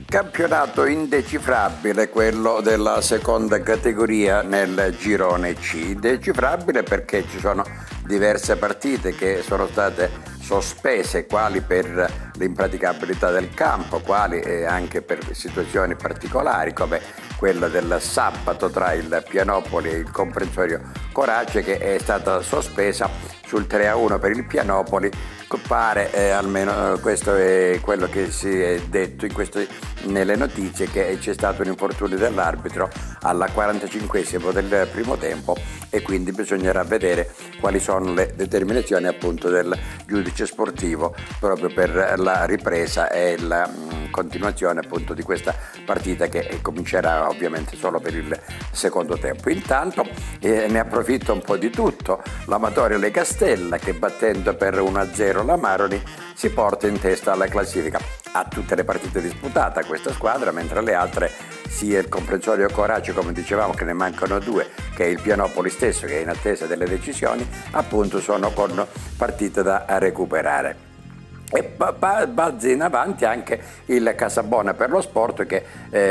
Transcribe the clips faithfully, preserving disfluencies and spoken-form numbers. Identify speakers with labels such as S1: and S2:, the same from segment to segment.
S1: Campionato indecifrabile quello della seconda categoria nel girone C. Indecifrabile perché ci sono diverse partite che sono state sospese, quali per l'impraticabilità del campo, quali anche per situazioni particolari come quella del sabato tra il Pianopoli e il Comprensorio Corace, che è stata sospesa sul tre a uno per il Pianopoli. Pare, eh, almeno eh, questo è quello che si è detto in queste, nelle notizie, che c'è stato un infortunio dell'arbitro alla quarantacinquesimo del primo tempo e quindi bisognerà vedere quali sono le determinazioni appunto del giudice sportivo proprio per la ripresa e la mh, continuazione appunto di questa partita, che comincerà ovviamente solo per il secondo tempo. Intanto eh, ne approfitto un po' di tutto l'Amatorio Le Castella, che battendo per uno a zero la Maroni si porta in testa alla classifica. Ha tutte le partite disputate questa squadra, mentre le altre, sia il Comprensorio Corace, come dicevamo, che ne mancano due, che è il Pianopoli stesso, che è in attesa delle decisioni, appunto sono con partite da recuperare. E balza in avanti anche il Casabona per lo Sport, che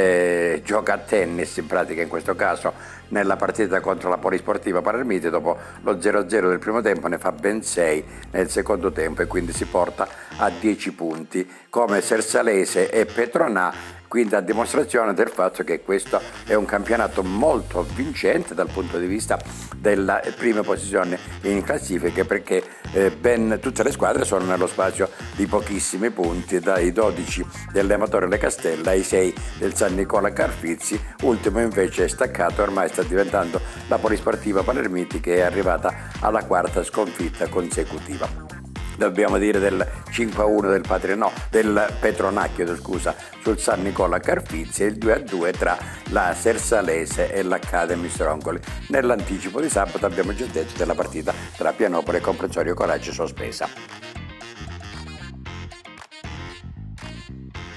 S1: eh, gioca a tennis in pratica in questo caso nella partita contro la Polisportiva Palermite. Dopo lo zero a zero del primo tempo ne fa ben sei nel secondo tempo e quindi si porta a dieci punti, come Sersalese e Petronà, quindi a dimostrazione del fatto che questo è un campionato molto vincente dal punto di vista della prima posizione in classifica, perché eh, ben tutte le squadre sono nello spazio di pochissimi punti, dai dodici dell'Amatorio Le Castella ai sei del San Nicola Carfizzi. Ultimo invece è staccato, ormai sta diventando la Polisportiva Palermiti, che è arrivata alla quarta sconfitta consecutiva. Dobbiamo dire del cinque a uno del Patrinò, del Petronacchio, scusa, sul San Nicola Carfizzi, e il due a due tra la Sersalese e l'Academy Strongoli. Nell'anticipo di sabato abbiamo già detto della partita tra Pianopoli e Comprensorio Corace sospesa.